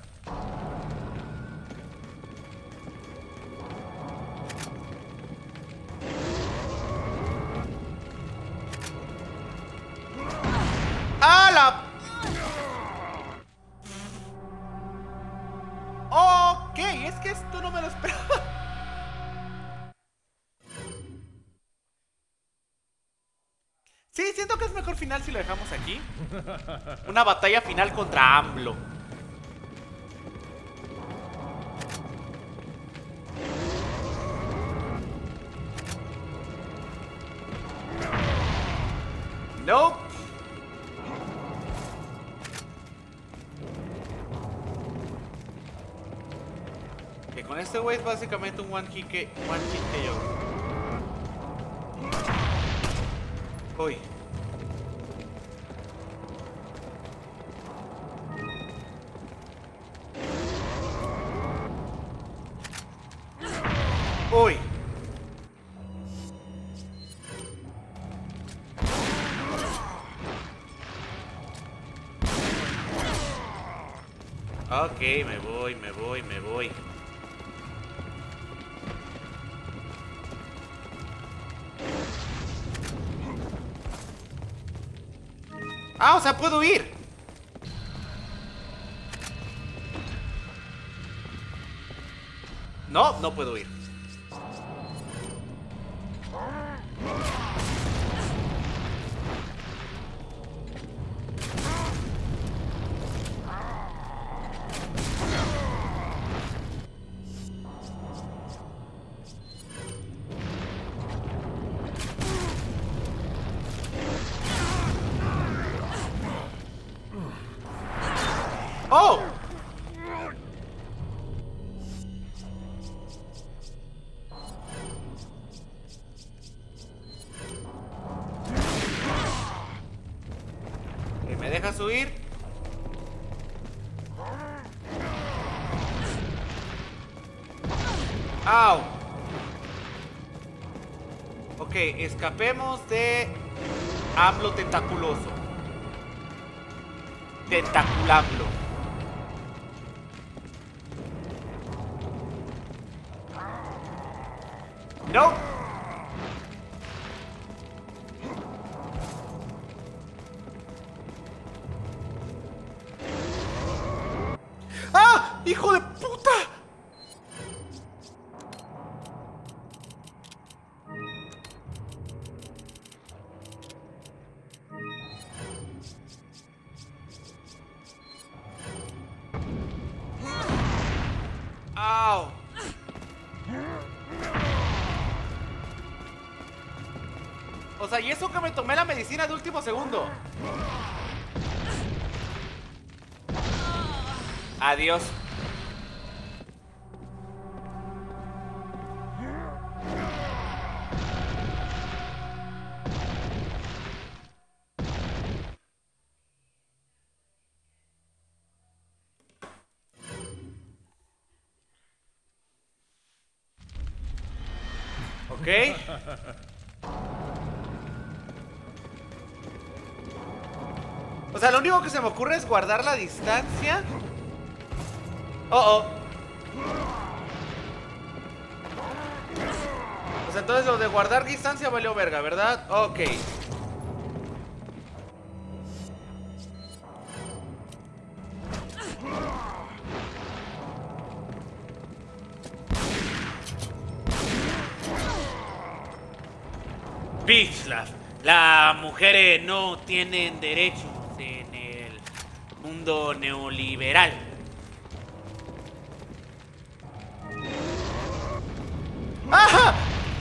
¡Ah, la! Ok, es que esto no me lo esperaba. Sí, siento que es mejor final si lo dejamos aquí. Una batalla final contra AMLO. No. Que con este güey es básicamente un one hit KO. Uy. Uy. Ok, me voy. Ah, o sea, puedo ir. No, no puedo ir. ¡Oh! ¿Me dejas huir? ¡Au! Ok, escapemos de AMLO tentaculoso. Tentaculamlo. No. ¡Ah! ¡Hijo de puta! ¡Au! O sea, y eso que me tomé la medicina de último segundo. Adiós. Ok. O sea, lo único que se me ocurre es guardar la distancia. Oh, oh. Pues entonces lo de guardar distancia valió verga, ¿verdad? Ok. Bislav, las mujeres no tienen derechos en el mundo neoliberal. ¡Ajá!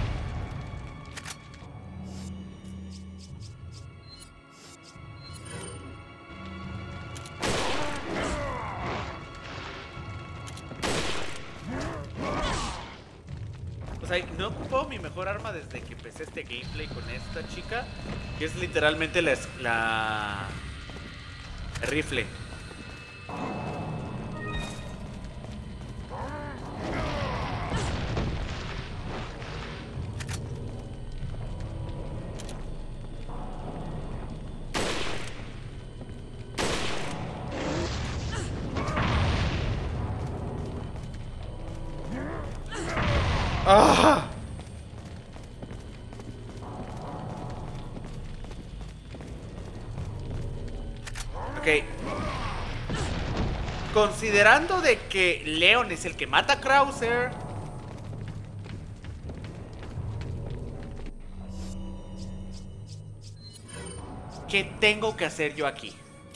O sea, no ocupo mi mejor arma desde que empecé este gameplay con esta chica, que es literalmente el rifle. ¡Ah! Ok. Considerando de que Leon es el que mata a Krauser, ¿qué tengo que hacer yo aquí?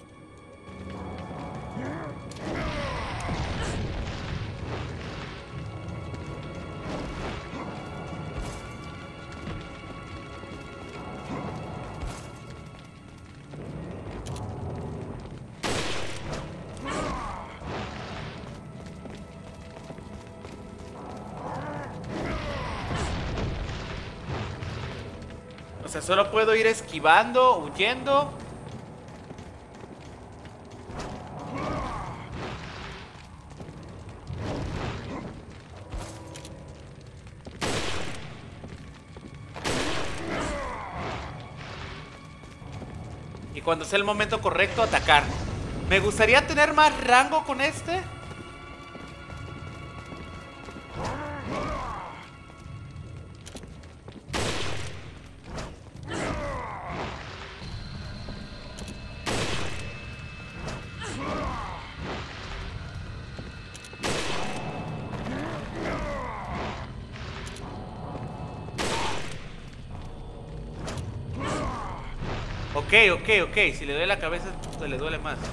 O sea, solo puedo ir esquivando, huyendo. Y cuando sea el momento correcto, atacar. Me gustaría tener más rango con este. Ok. Si le duele la cabeza, se le duele más.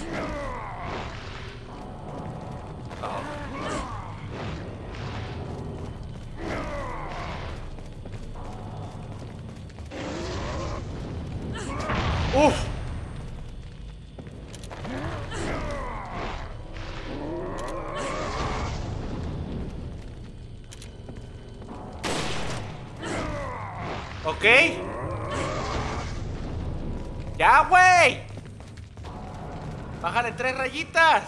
Uf. Ok. ¡Ya, güey! ¡Bájale 3 rayitas!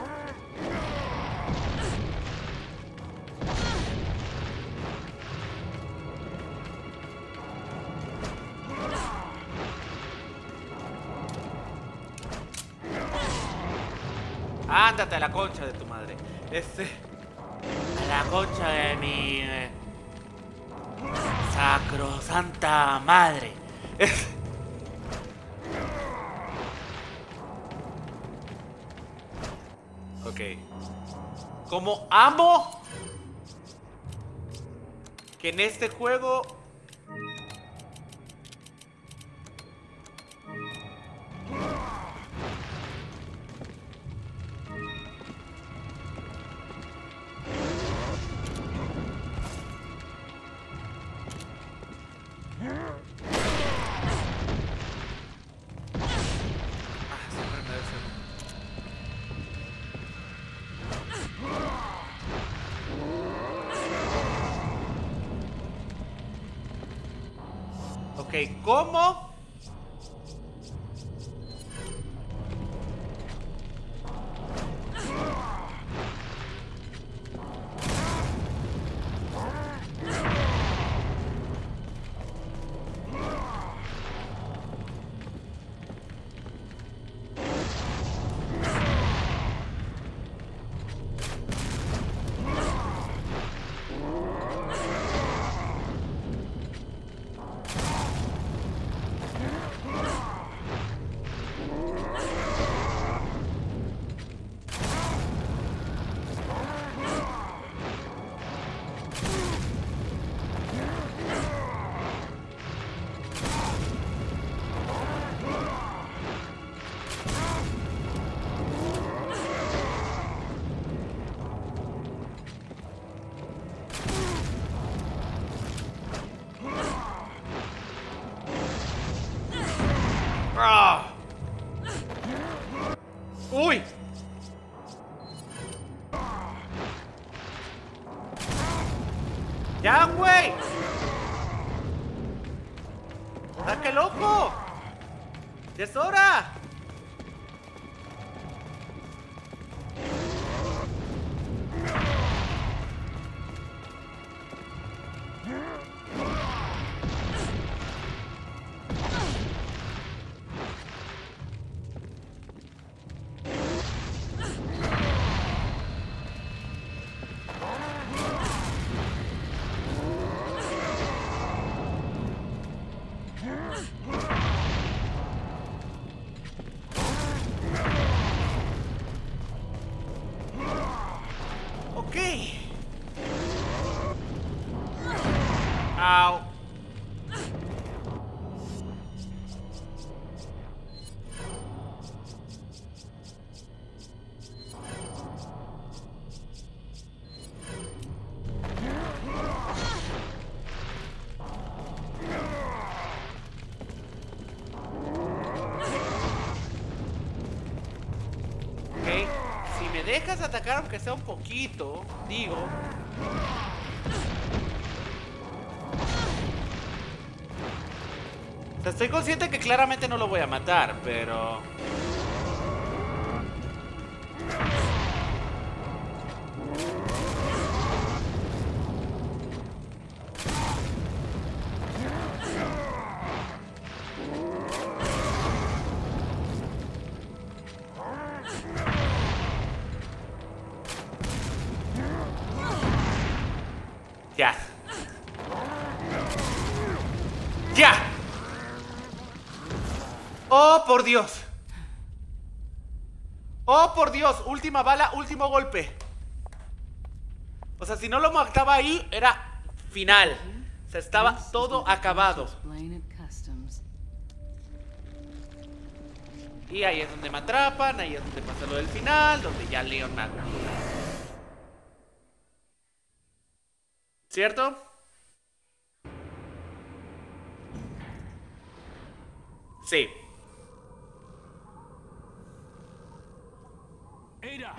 Ándate a la concha de tu madre. A la concha de mi sacrosanta madre. Ok. Como amo que en este juego siempre me hace... Ok, ¿cómo? ¡Saca el ojo! ¡Ya es hora! Ok. Au. Ok, si me dejas atacar aunque sea un poquito, digo. O sea, estoy consciente que claramente no lo voy a matar, pero... Ya. ¡Ya! ¡Oh, por Dios! ¡Oh, por Dios! Última bala, último golpe. O sea, si no lo mataba ahí, era final. O sea, estaba todo acabado. Y ahí es donde me atrapan, ahí es donde pasa lo del final, donde ya Leon me atrapa. ¿Cierto? Sí. Ada!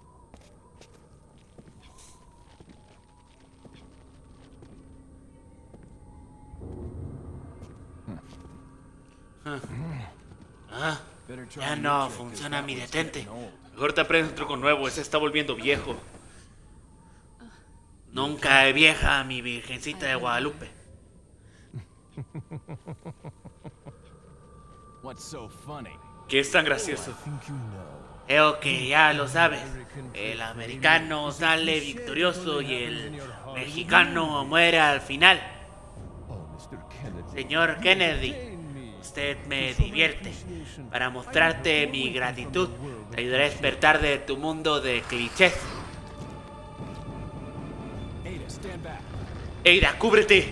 Ya no funciona mi detente. Mejor te aprendes un truco nuevo, ese está volviendo viejo. Nunca vieja mi virgencita de Guadalupe. What's so funny? ¿Qué es tan gracioso? Think you know. Creo que ya lo sabes. El americano sale victorioso y el mexicano muere al final. Oh, Mr. Kennedy. Señor Kennedy, usted me divierte. Para mostrarte mi gratitud, te ayudaré a despertar de tu mundo de clichés. Ada, stand back. Ada, cúbrete.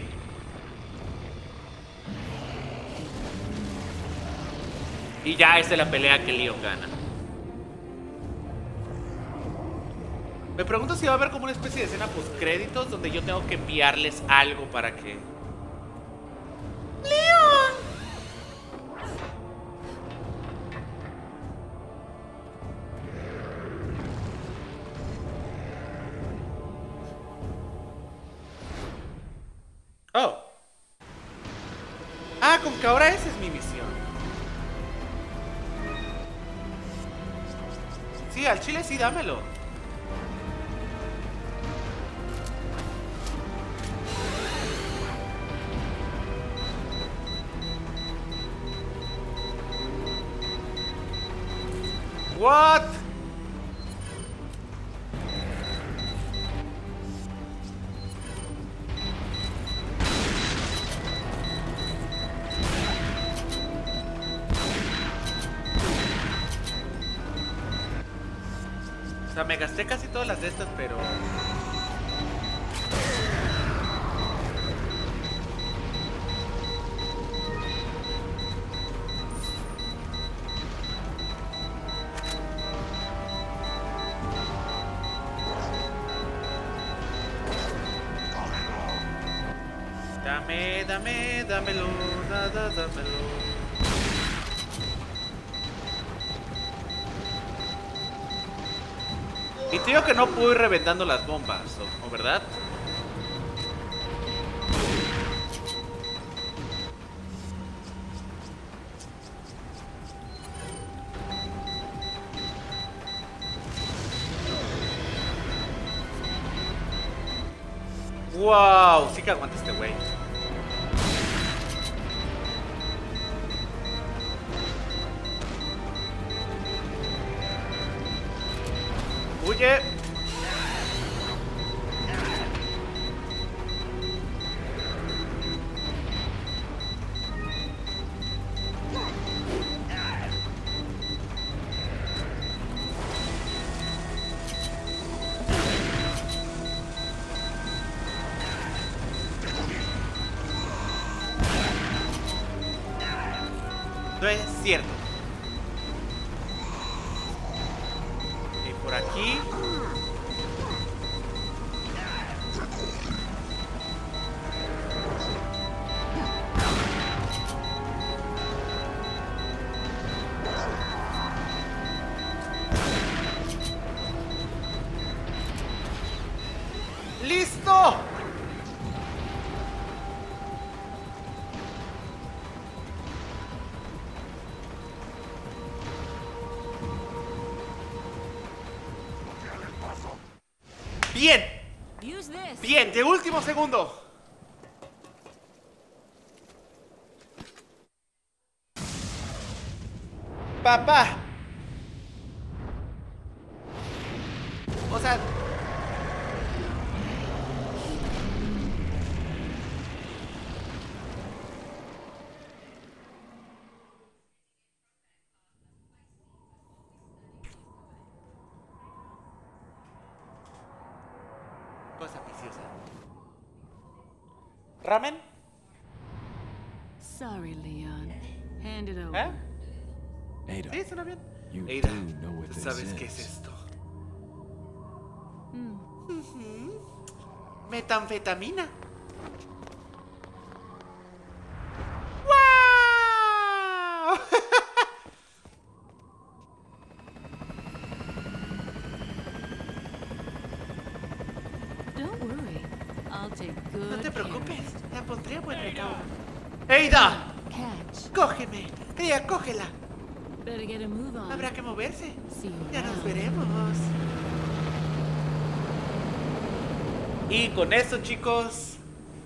Y ya esa es la pelea que Leon gana. Me pregunto si va a haber como una especie de escena post créditos donde yo tengo que enviarles algo para que... ¡Leon! Oh. Ah, con que ahora esa es mi misión. Sí, al chile sí, dámelo. What? O sea, me gasté casi todas las de estas, pero... dámelo, dámelo. Y te digo que no puedo ir reventando las bombas, ¿o verdad? Wow, sí que aguanta este güey. Huye. No es cierto. Y por aquí. ¡Listo! Bien, Use this. bien, de último segundo. Papá. O sea, cosa preciosa. ¿Ramen? Sorry, Leon. Hand it over. ¿Eh? Ada, Sí, suena bien. you Ada, do know what ¿tú this sabes qué es is. esto? Hmm. Metanfetamina. ¡Wow! Don't worry. I'll take good No te care preocupes, of it. la pondré a buen recaudo. ¡Eida! Catch. ¡Cógeme! ¡Ella, cógela! Better get a move on. Habrá que moverse. See you Ya nos around. veremos. Y con esto, chicos,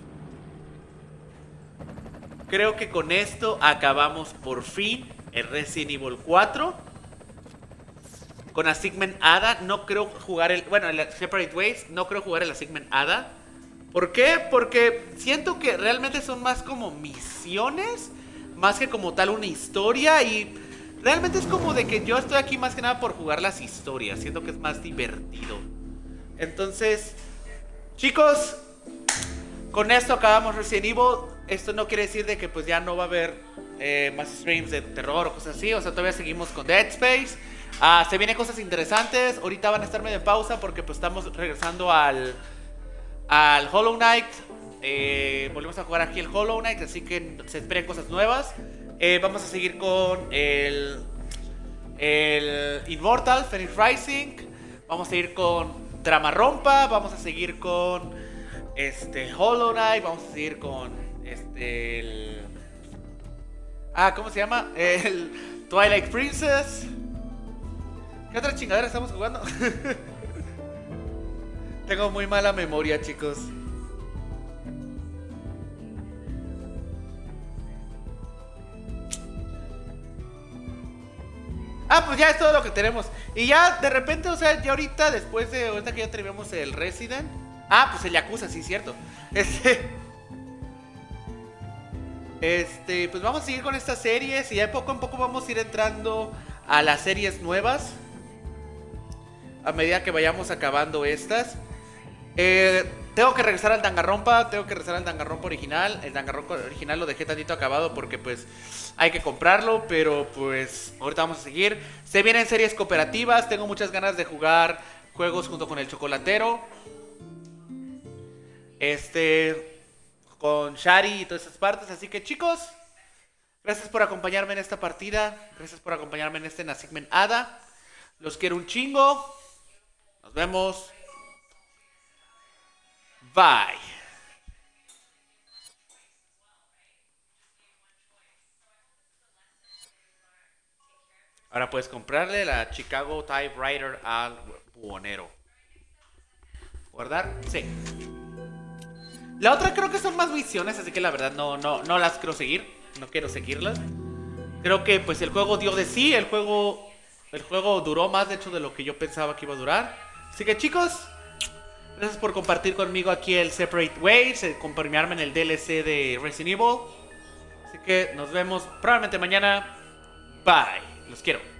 creo que con esto acabamos por fin el Resident Evil 4. Con Assignment Ada, no creo jugar el... Bueno, el Separate Ways, no creo jugar el Assignment Ada. ¿Por qué? Porque siento que realmente son más como misiones, más que como tal una historia. Y realmente es como de que yo estoy aquí más que nada por jugar las historias. Siento que es más divertido. Entonces, chicos, con esto acabamos Resident Evil. Esto no quiere decir de que pues ya no va a haber más streams de terror o cosas así. O sea, todavía seguimos con Dead Space. Se vienen cosas interesantes. Ahorita van a estar medio en pausa porque pues estamos regresando al Hollow Knight. Volvemos a jugar aquí el Hollow Knight, así que se esperen cosas nuevas. Vamos a seguir con el Immortal Phoenix Rising. Vamos a seguir con Drama Rompa. Vamos a seguir con Hollow Knight. Vamos a seguir con ¿cómo se llama? El Twilight Princess. ¿Qué otra chingadera estamos jugando? Tengo muy mala memoria, chicos. Pues ya es todo lo que tenemos. Y ya de repente, o sea, ya ahorita, después de ahorita que ya terminamos el Resident. Pues el Yakuza, sí, cierto. Pues vamos a seguir con estas series. Y ya poco a poco vamos a ir entrando a las series nuevas a medida que vayamos acabando estas. Tengo que regresar al Danganronpa. Tengo que regresar al Danganronpa original. El Danganronpa original lo dejé tantito acabado porque pues hay que comprarlo. Pero pues ahorita vamos a seguir. Se vienen series cooperativas. Tengo muchas ganas de jugar juegos junto con el Chocolatero. Con Shari y todas esas partes. Así que chicos, gracias por acompañarme en esta partida. Gracias por acompañarme en este Assignment Ada. Los quiero un chingo. Nos vemos. Bye. Ahora puedes comprarle la Chicago Typewriter al buhonero. ¿Guardar? Sí. La otra creo que son más misiones, así que la verdad no las quiero seguir. No quiero seguirlas. Creo que pues el juego dio de sí. El juego duró más de hecho de lo que yo pensaba que iba a durar. Así que chicos, gracias por compartir conmigo aquí el Separate Ways, acompañarme en el DLC de Resident Evil. Así que nos vemos probablemente mañana. Bye. Los quiero.